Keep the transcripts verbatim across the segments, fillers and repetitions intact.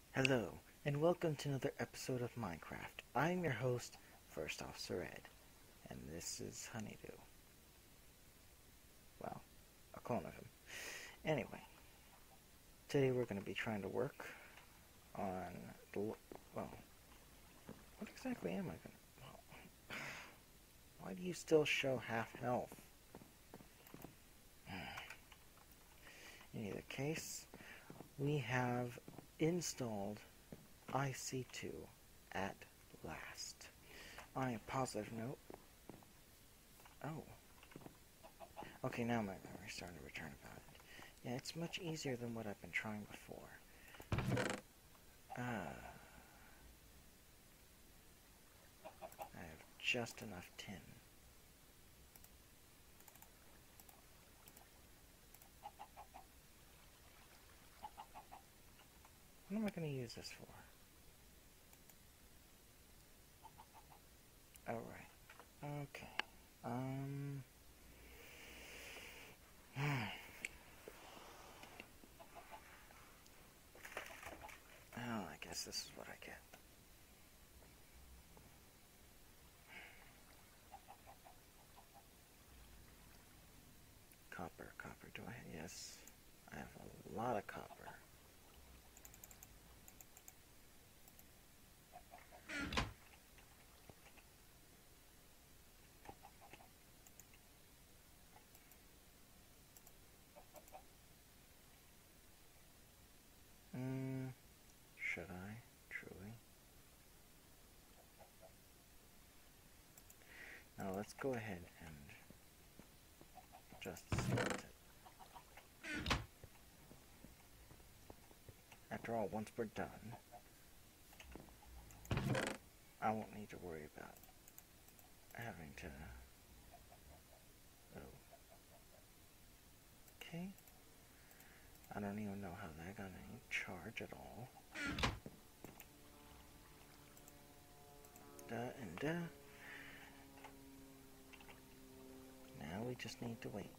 Hello, and welcome to another episode of Minecraft. I'm your host, First Officer Ed, and this is Honeydew. Well, a clone of him. Anyway, today we're going to be trying to work on the... well, what exactly am I going to... Why do you still show half health? In either case, we have installed I C two at last. On a positive note... Oh. Okay, now my memory's starting to return about it. Yeah, it's much easier than what I've been trying before. Ah. I have just enough tin. What am I going to use this for? Alright. Okay. Um... Oh, I guess this is what I get. Copper, copper. Do I? Yes. I have a lot of copper. Hmm. Should I? Truly? Now let's go ahead and just select it. After all, once we're done, I won't need to worry about having to... Oh. Okay. I don't even know how that got any charge at all. Da and da. Now we just need to wait.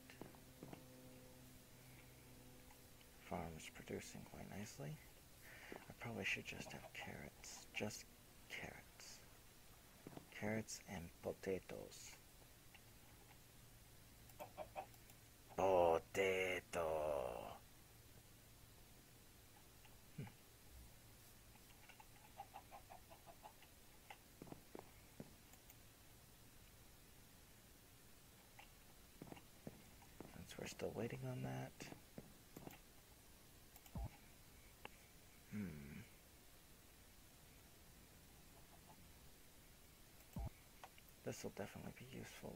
Farm's producing quite nicely. I probably should just have carrots. Just carrots. Carrots and potatoes. Potato. Hmm. Since we're still waiting on that. Hmm. This will definitely be useful.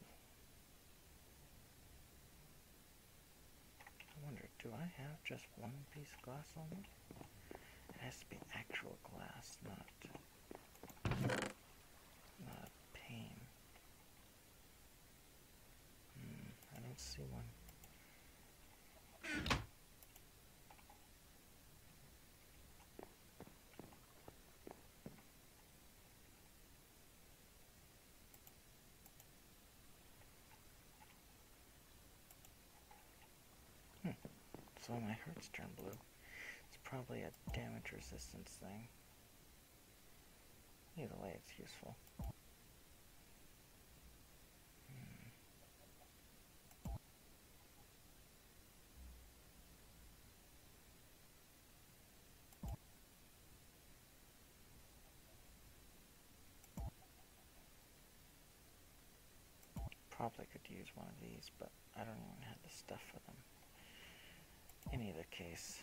I wonder, do I have just one piece of glass on me? It has to be actual glass, not, not a pane. Hmm, I don't see one. So my hearts turn blue. It's probably a damage resistance thing. Either way, it's useful. Hmm. Probably could use one of these, but I don't even have the stuff for them. In either case.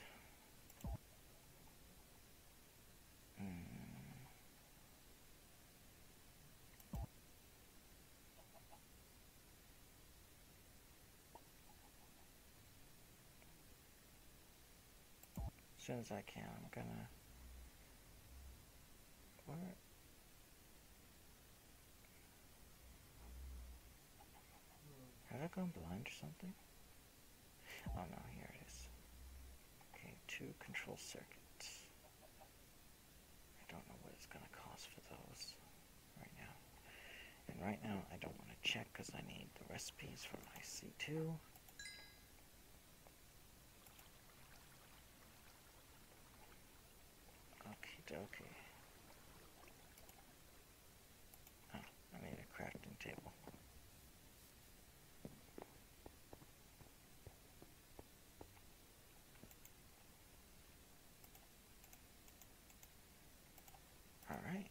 Hmm. As soon as I can, I'm gonna... Where? Have I gone blind or something? Oh no, here it is. Okay, two control circuits. I don't know what it's gonna cost for those right now. And right now, I don't want to check because I need the recipes for I C two. Okay. Okie dokie. Oh, I need a crafting table. Alright.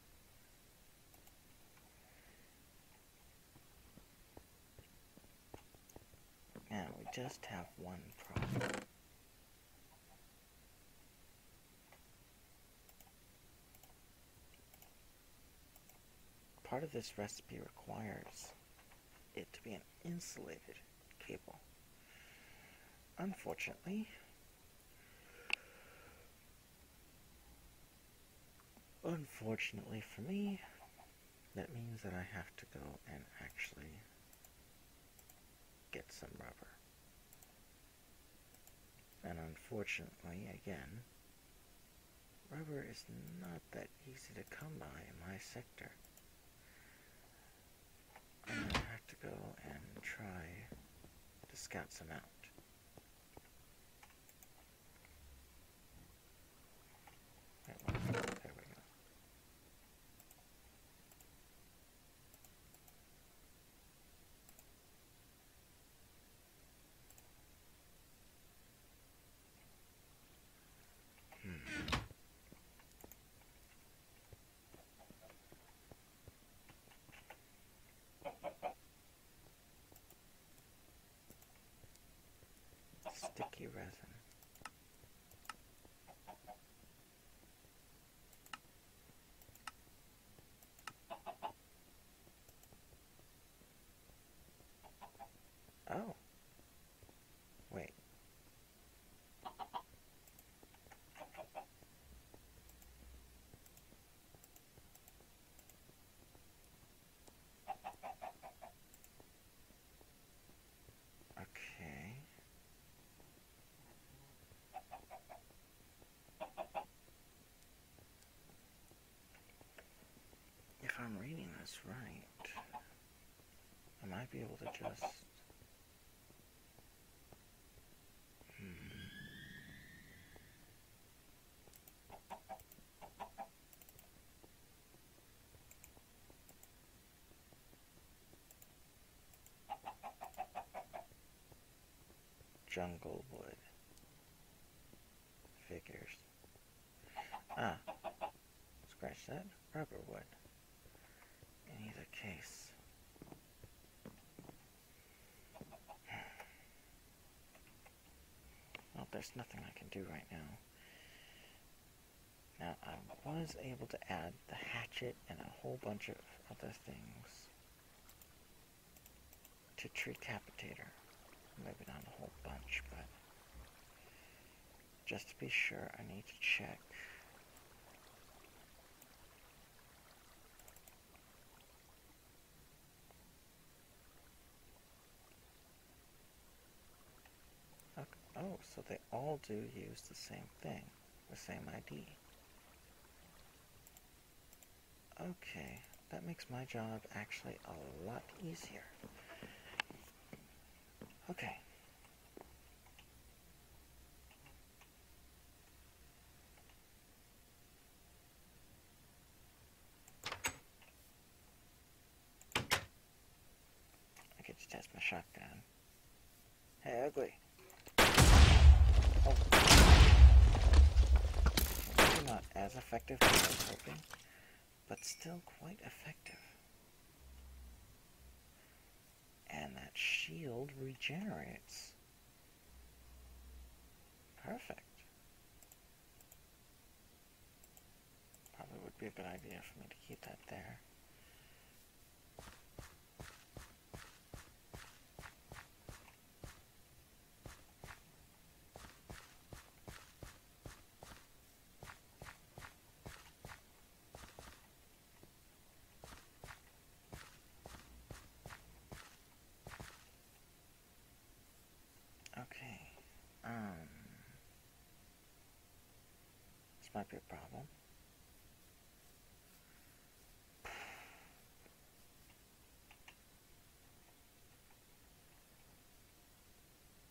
Now we just have one problem. Part of this recipe requires it to be an insulated cable. Unfortunately, unfortunately for me, that means that I have to go and actually get some rubber. And unfortunately, again, rubber is not that easy to come by in my sector. I'm going to have to go and try to scout some out. There we go. Hmm. Sticky resin. Oh. Wait. Okay. If I'm reading this right, I might be able to just... Hmm. Jungle wood. Figures. Ah. Scratch that. Rubber wood. In either case. Well, there's nothing I can do right now. Now, I was able to add the hatchet and a whole bunch of other things to Treecapitator. Maybe not a whole bunch, but just to be sure, I need to check. Okay. Oh, so they all do use the same thing, the same I D. Okay, that makes my job actually a lot easier. Okay. I get to test my shotgun. Hey, ugly. Oh. Maybe not as effective as I was hoping, but still quite effective. And that shield regenerates. Perfect. Probably would be a good idea for me to keep that there. Okay. Um. This might be a problem.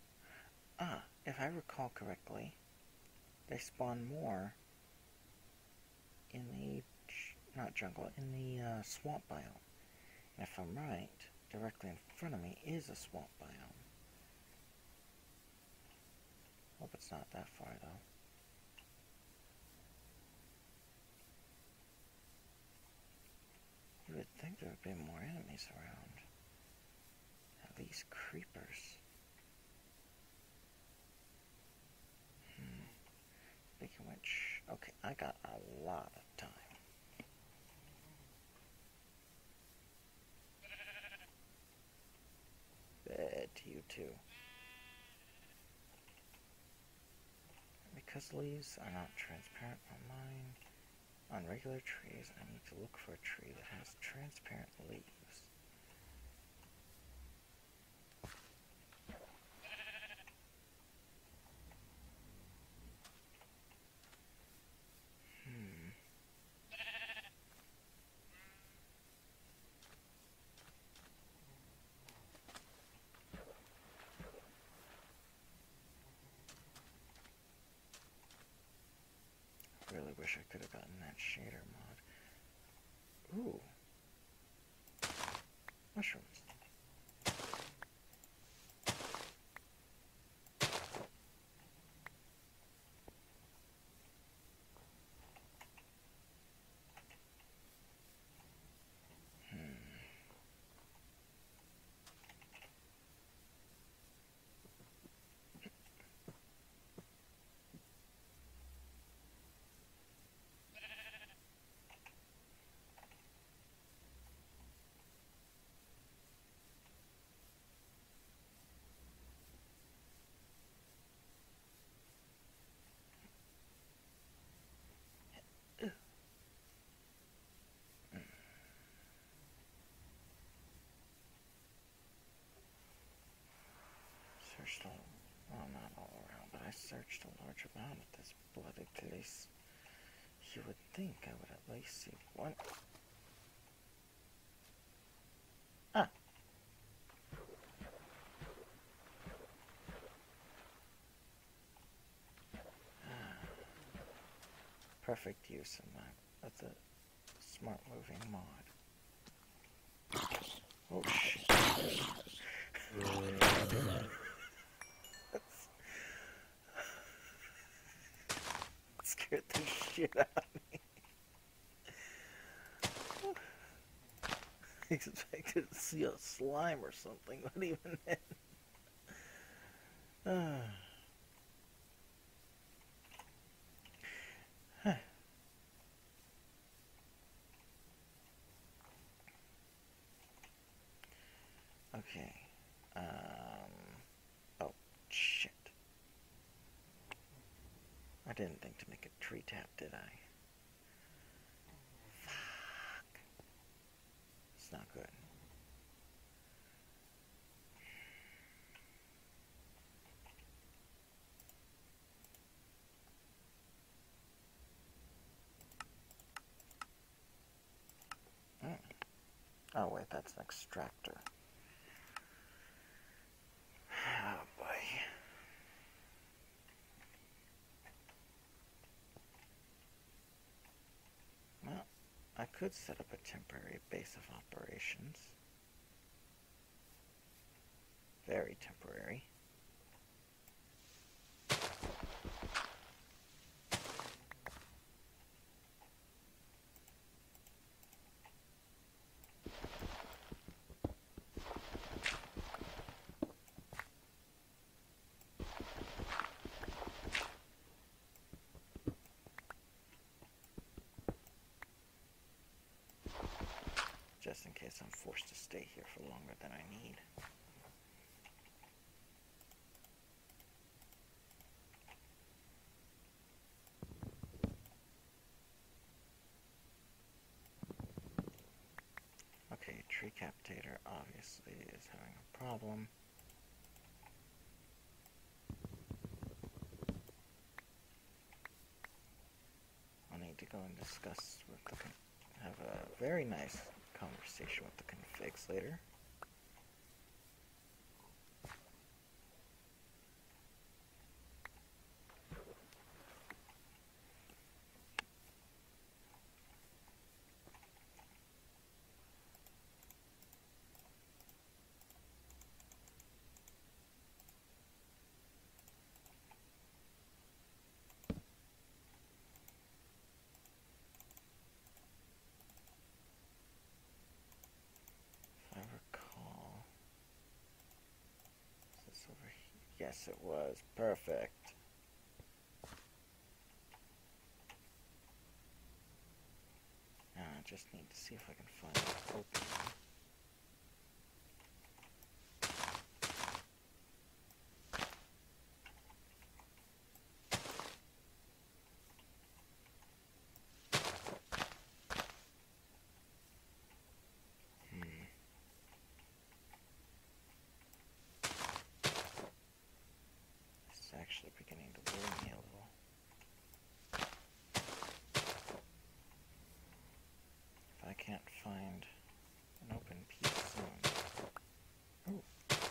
Ah, if I recall correctly, they spawn more in the, not jungle, in the uh, swamp biome. And if I'm right, directly in front of me is a swamp biome. Hope it's not that far, though. You would think there would be more enemies around. At least creepers. Hmm. Speaking of which, okay, I got a lot of time. Bad to you too. Because leaves are not transparent on mine, on regular trees, I need to look for a tree that has transparent leaves. Hmm. Really wish I could have gotten that shader mod. Ooh. Mushrooms. Searched all, well, not all around, but I searched a large amount of this bloody place. You would think I would at least see one. Ah! Perfect use of that, of the smart moving mod. Oh shit. Scared the shit out of me. I expected to see a slime or something, but even then. Uh. Huh. Okay. Um. Oh, shit. I didn't think to make a tree tap, did I? Fuck. It's not good. Mm. Oh, wait, that's an extractor. Oh, boy. Well, I could set up a temporary base of operations. Very temporary. Just in case I'm forced to stay here for longer than I need. Okay, tree captator obviously is having a problem. I'll need to go and discuss with the con have a very nice conversation with the configs later. Yes, it was. Perfect. Now I just need to see if I can find an opening. Actually beginning to worry me a little. If I can't find an open piece soon.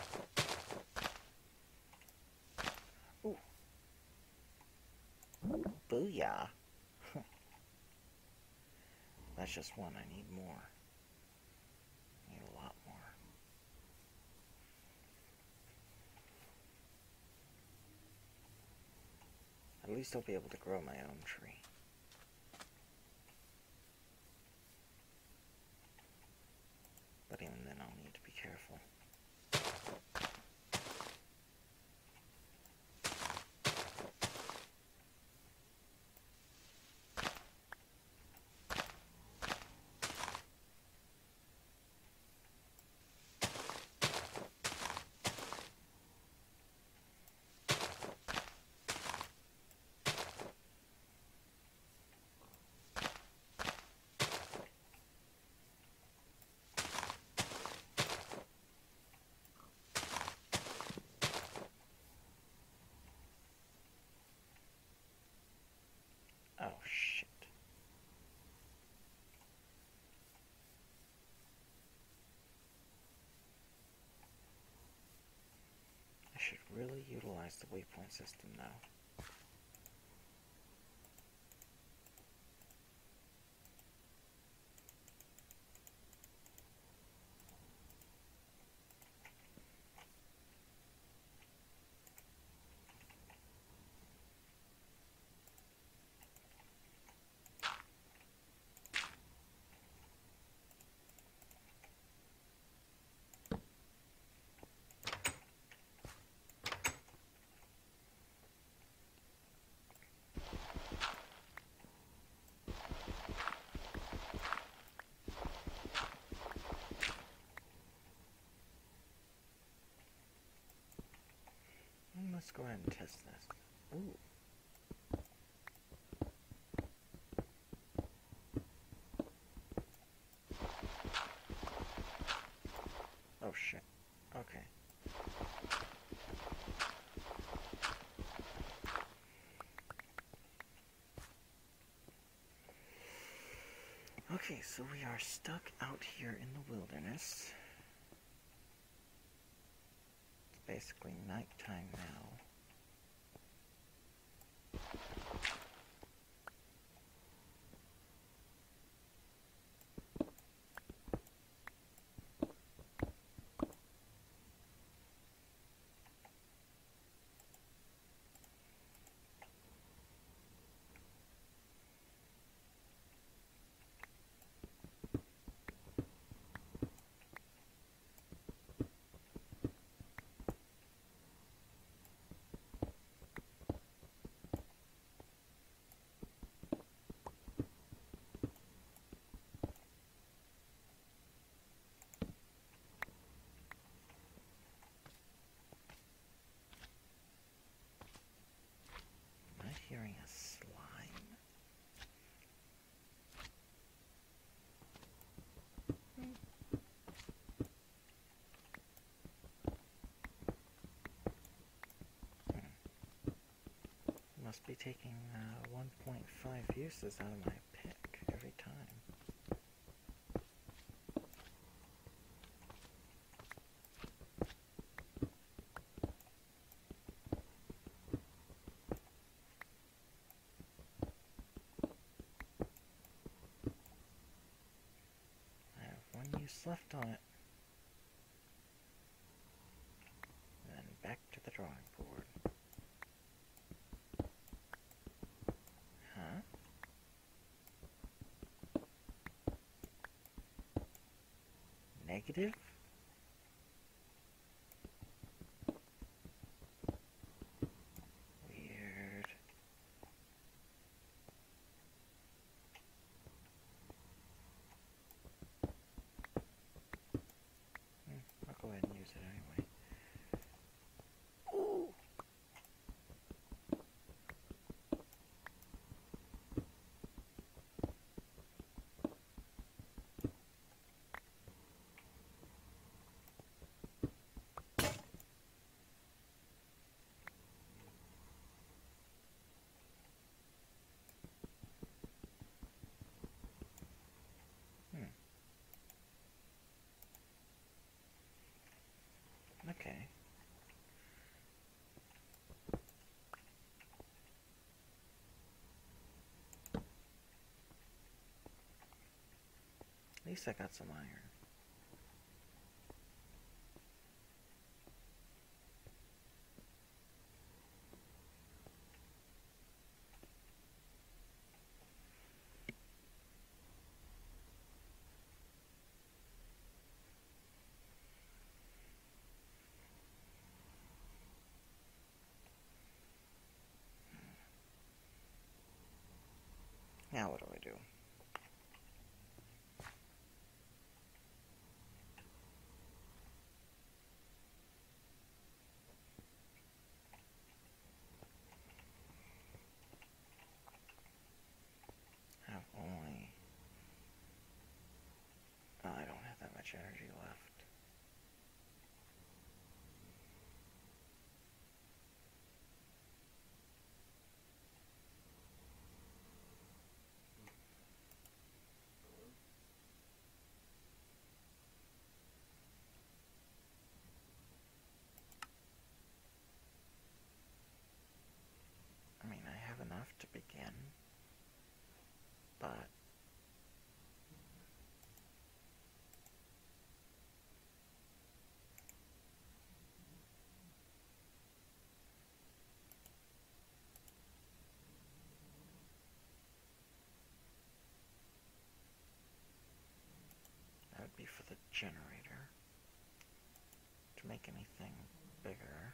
Ooh. Ooh. Booyah. That's just one. I need more. I need a lot more. At least I'll be able to grow my own tree. But even then I'll need to be careful. Oh, shit. I should really utilize the waypoint system now. Let's go ahead and test this. Ooh. Oh shit. Okay. Okay, so we are stuck out here in the wilderness. It's basically nighttime now. Hearing a slime. Hmm. Must be taking uh, one point five uses out of my pick every time. Left on it. Then back to the drawing board. Huh? Negative? least I got some iron. Now what do I do? I have only... Oh, I don't have that much energy left. I mean, I have enough to begin, but that would be for the generator to make anything bigger.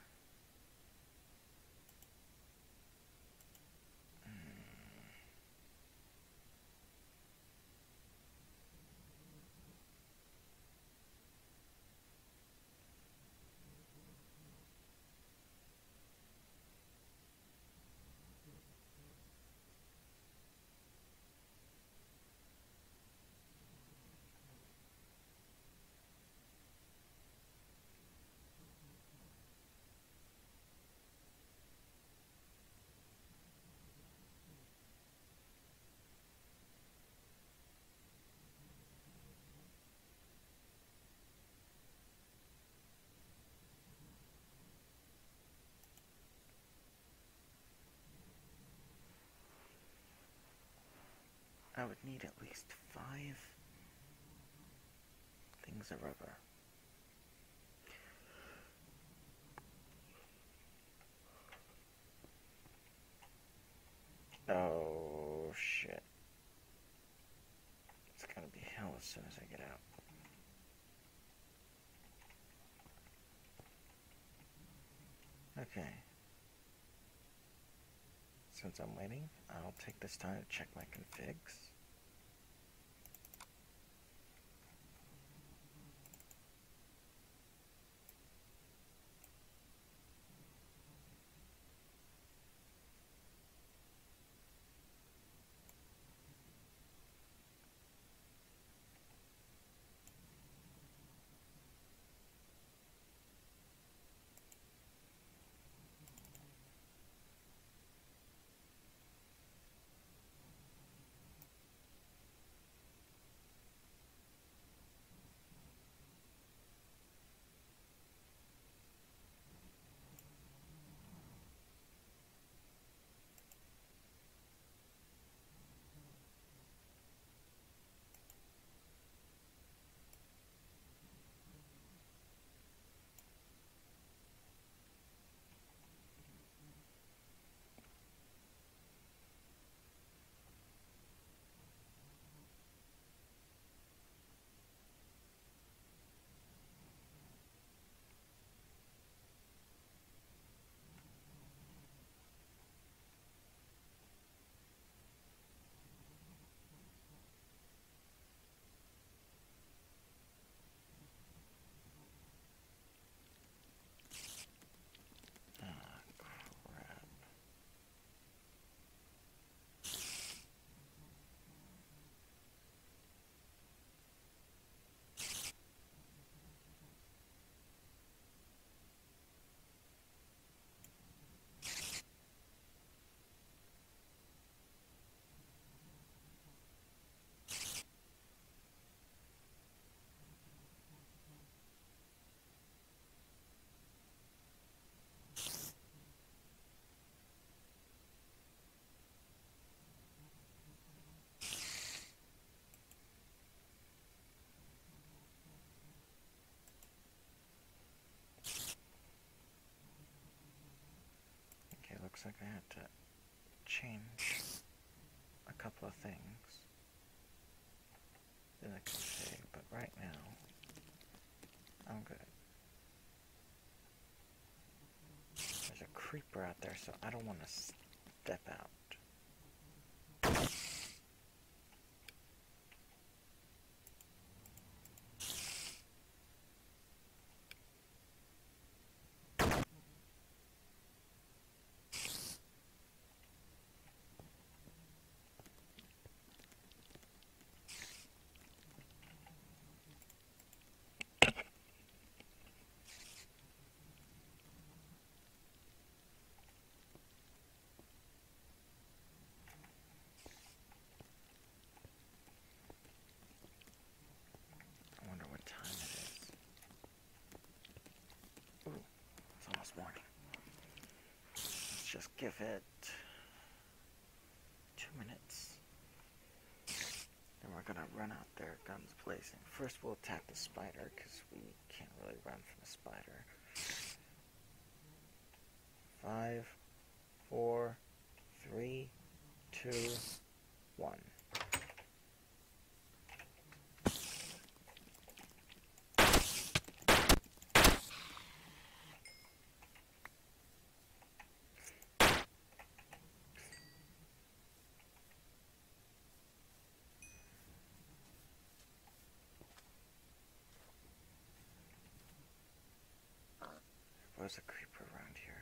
I would need at least five things of rubber. Oh, shit. It's gonna be hell as soon as I get out. Okay. Since I'm waiting, I'll take this time to check my configs. looks like I had to change a couple of things in the config, but right now I'm good. There's a creeper out there, so I don't want to step out. I wonder what time it is. Ooh, it's almost morning. Let's just give it two minutes. Then we're gonna run out there, guns blazing. First we'll attack the spider, because we can't really run from the spider. Five, four, three, two, one. There was a creeper around here.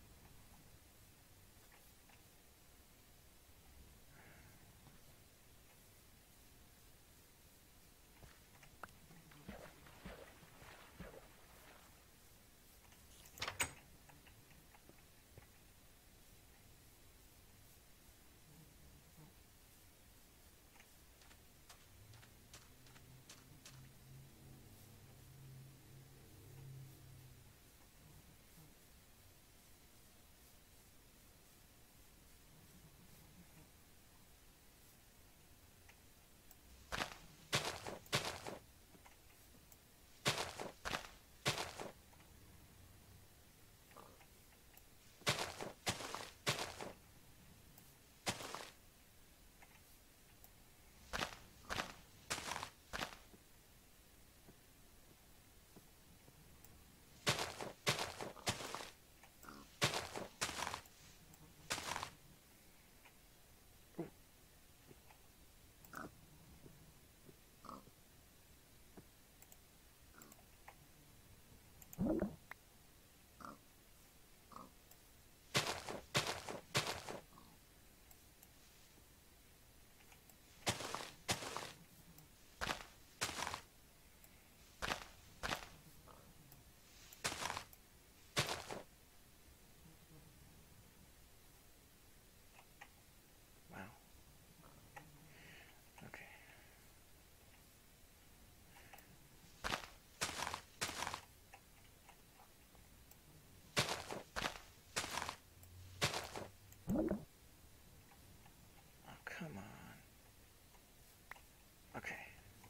Come on. Okay.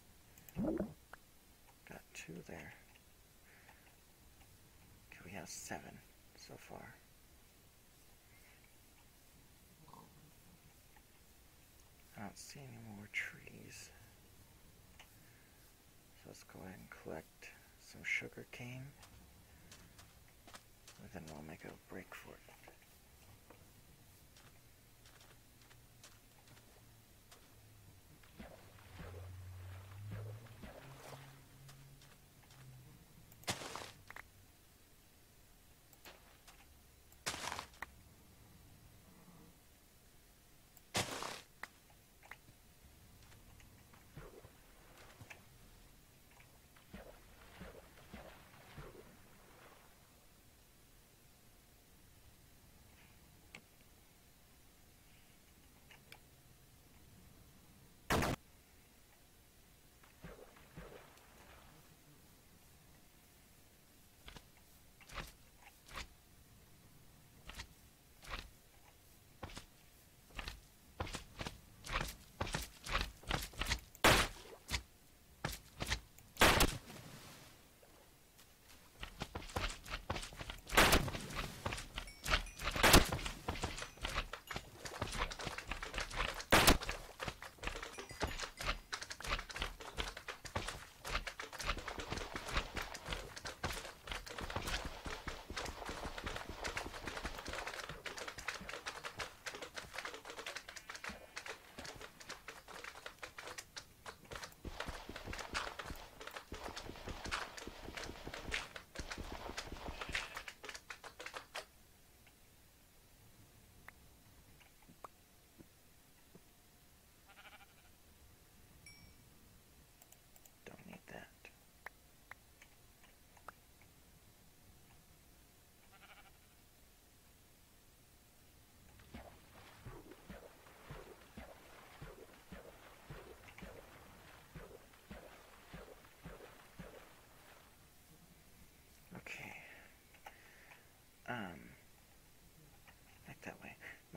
Got two there. Okay, we have seven so far. I don't see any more trees. So let's go ahead and collect some sugar cane. And then we'll make a break for it.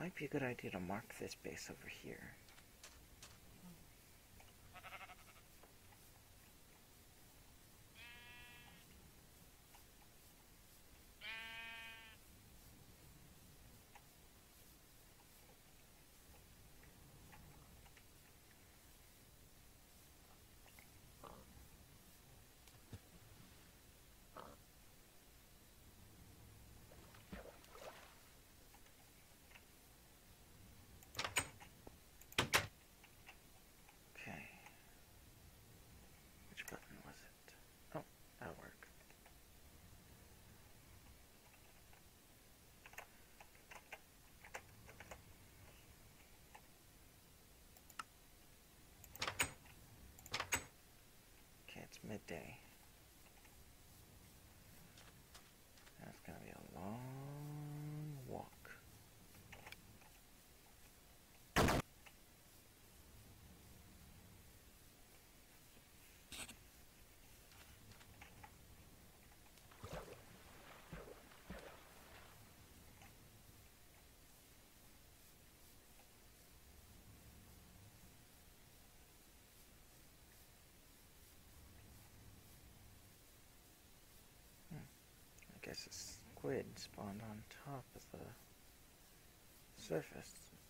might be a good idea to mark this base over here. Midday. That's gonna be a long walk. I guess a squid spawned on top of the surface.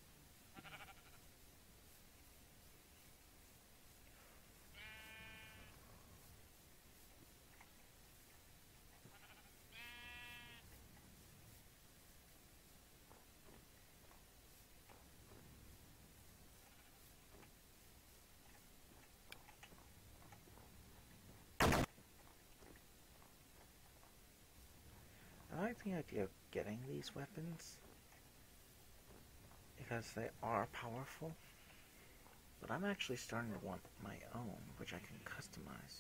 I like the idea of getting these weapons because they are powerful, but I'm actually starting to want my own, which I can customize.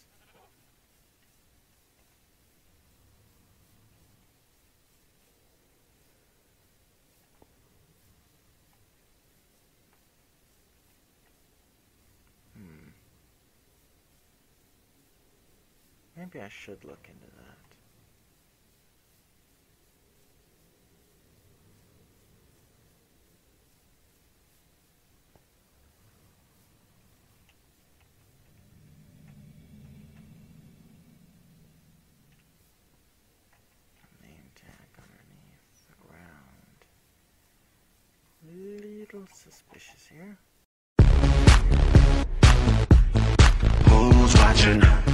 Hmm. Maybe I should look into that. Little suspicious here. Who's watching?